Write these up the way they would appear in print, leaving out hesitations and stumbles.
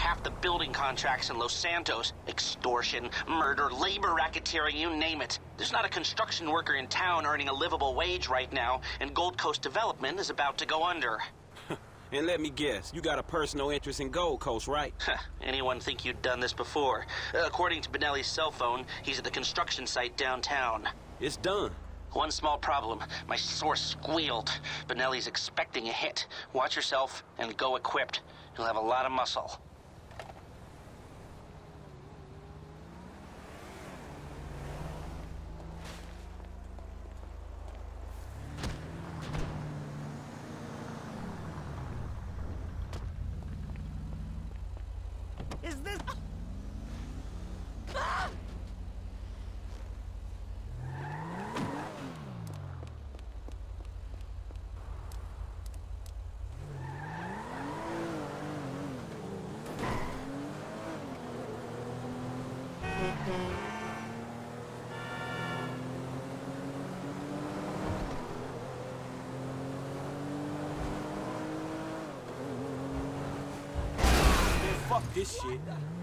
half the building contracts in Los Santos. Extortion, murder, labor racketeering, you name it. There's not a construction worker in town earning a livable wage right now, and Gold Coast Development is about to go under. And let me guess, you got a personal interest in Gold Coast, right? Anyone think you'd done this before? According to Benelli's cell phone, he's at the construction site downtown. It's done. One small problem. My source squealed. Benelli's expecting a hit. Watch yourself and go equipped. You'll have a lot of muscle. Is this... Man, fuck this shit.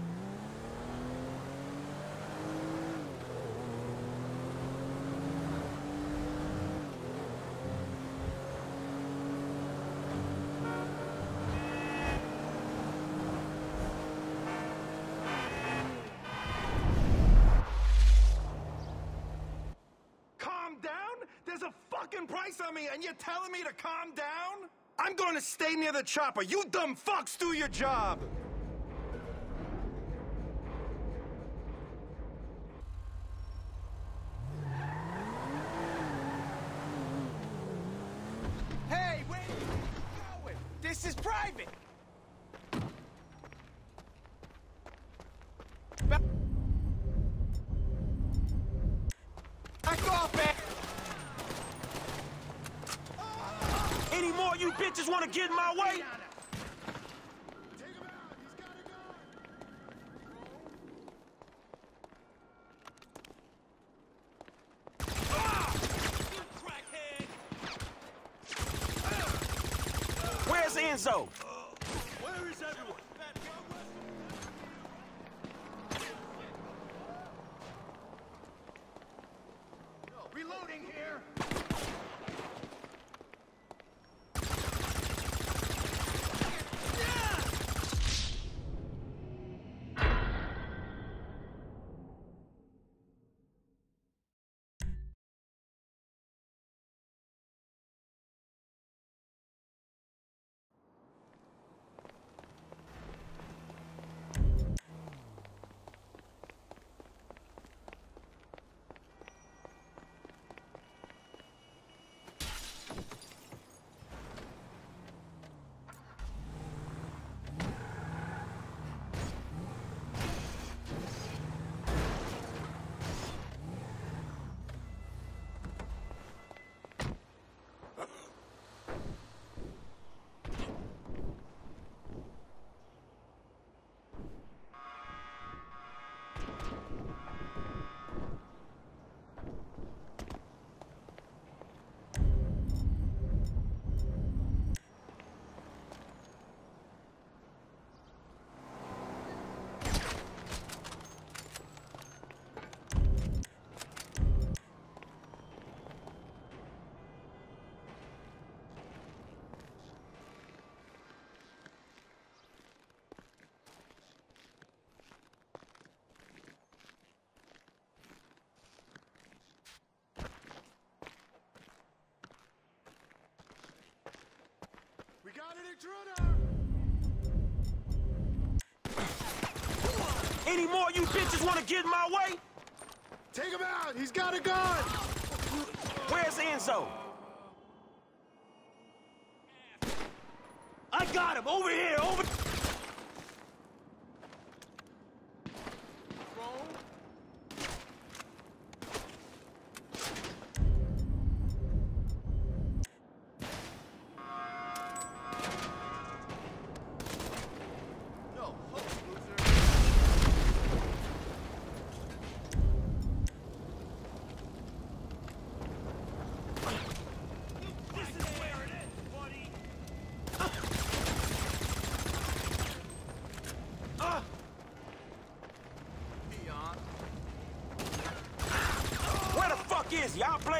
There's a fucking price on me, and you're telling me to calm down? I'm going to stay near the chopper. You dumb fucks do your job! Hey, where are you going? This is private! Back off, man! Any more you bitches want to get in my way? Take him out! He's got a gun! Ah! Where's Enzo? Where is everyone? Reloading here! We got an intruder! Any more you bitches want to get in my way? Take him out! He's got a gun! Where's Enzo? I got him! Over here! Over...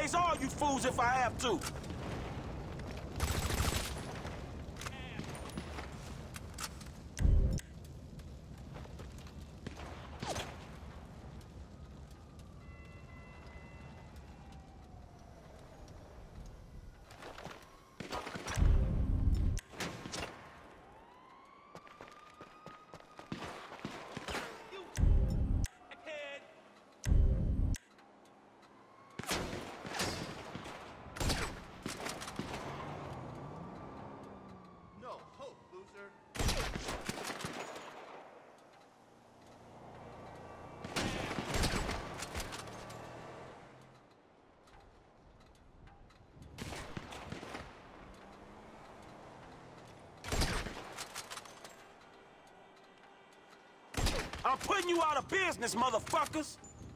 tase all you fools if I have to. I'm putting you out of business, motherfuckers!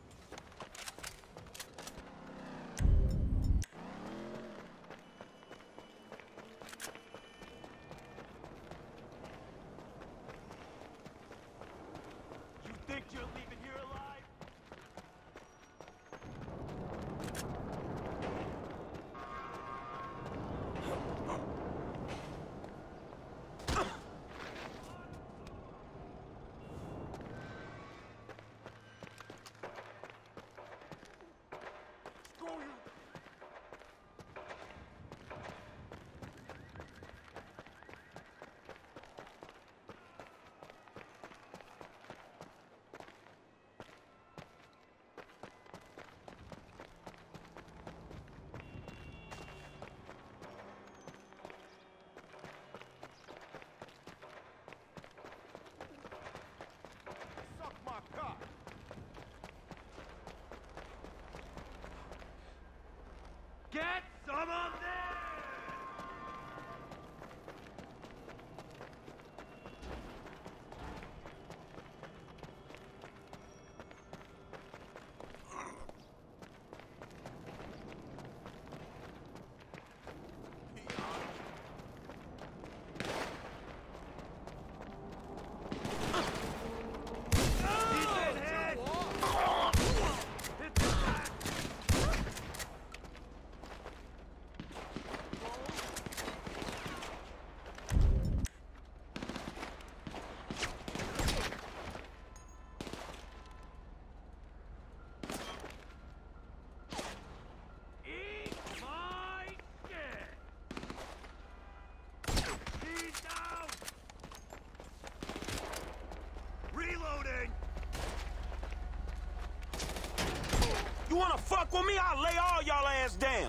You think you're leaving here alive? Get some of this! You wanna fuck with me? I'll lay all y'all ass down.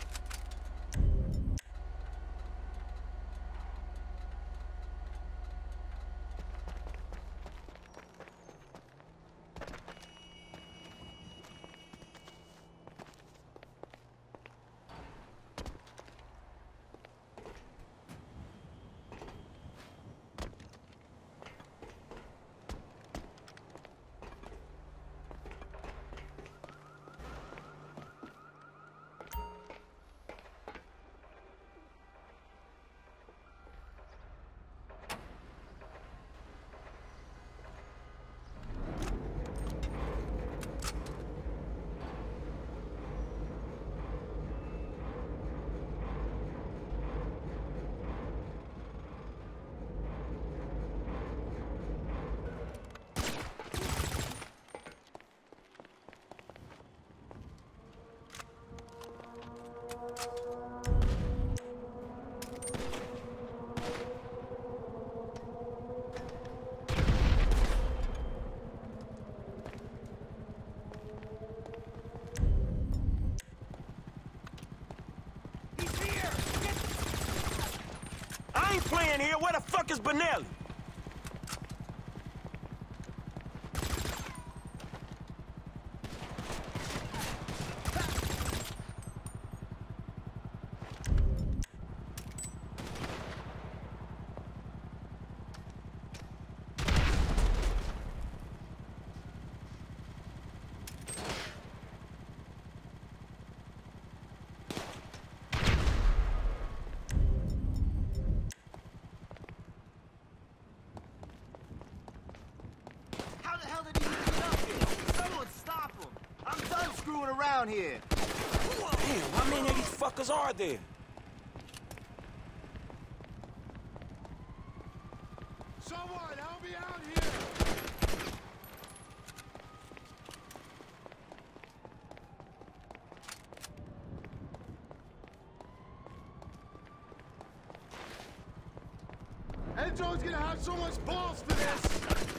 I ain't playing here. Where the fuck is Benelli? How the hell did he get up here? Someone stop him! I'm done screwing around here! Damn, how many of these fuckers are there? Someone help me out here! Enzo's gonna have so much balls for this!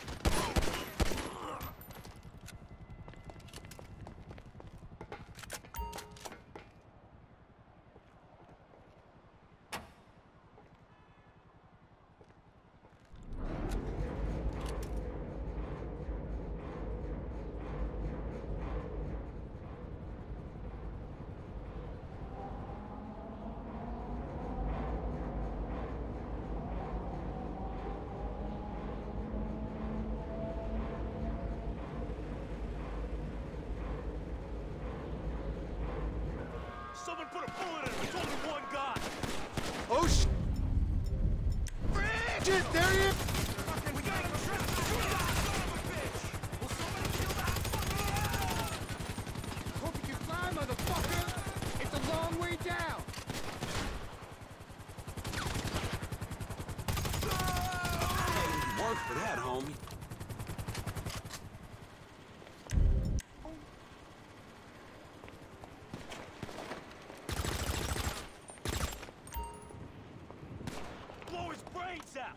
Someone put a bullet in him. It's only one guy. Oh, sh**! Shit, there he is! We got him trapped. Shoot that son of a bitch. Will somebody kill that fucker? Hope you can fly, motherfucker! It's a long way down! Work for that, homie. Blow his brains out.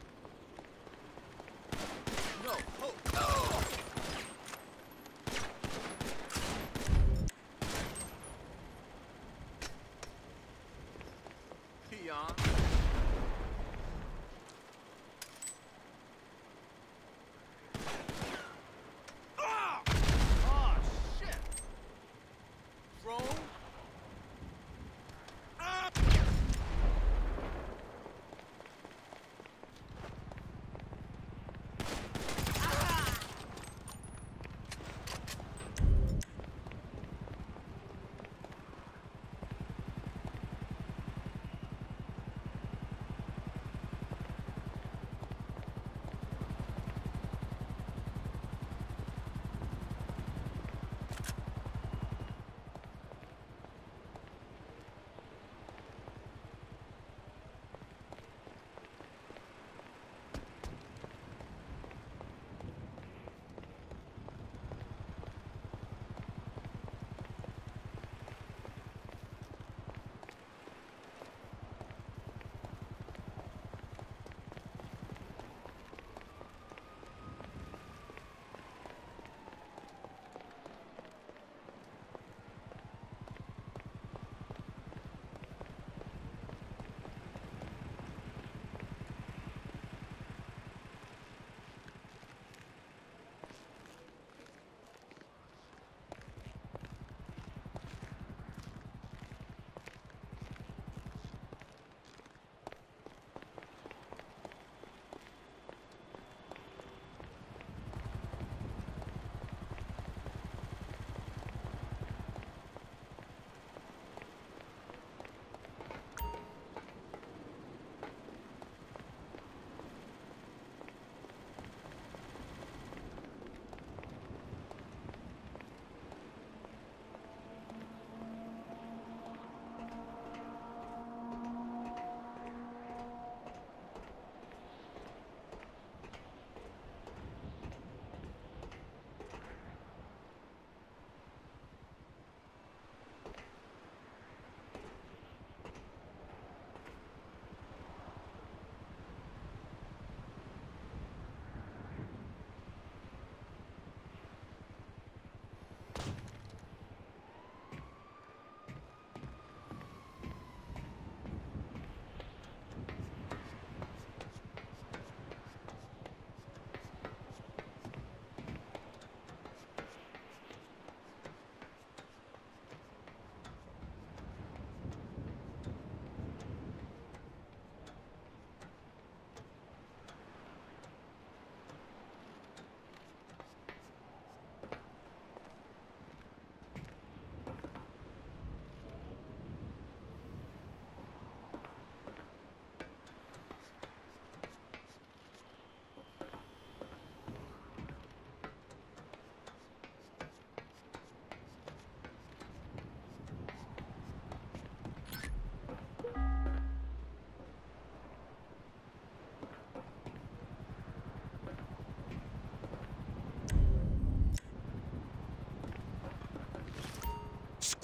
No, oh, no! Peon. Oh, shit! Drone?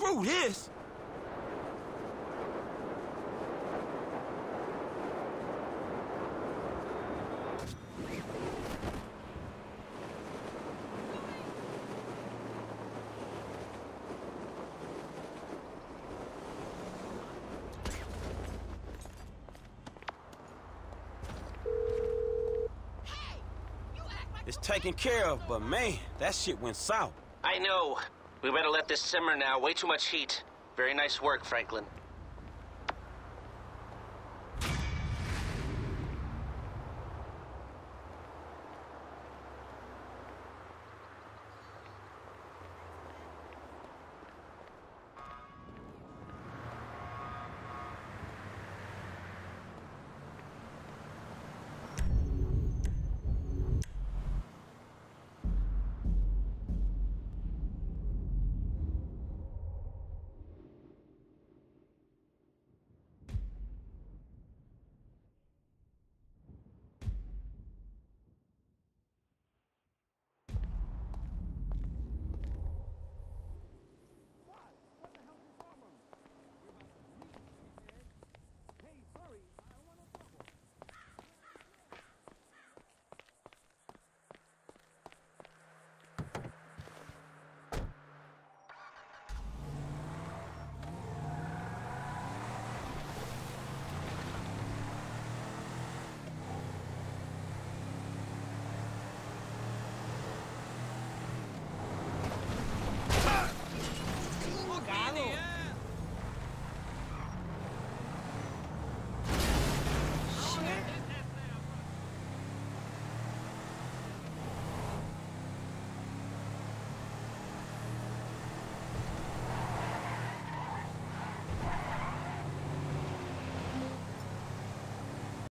Screw this! It's taken care of, but man, that shit went south. I know. We better let this simmer now. Way too much heat. Very nice work, Franklin.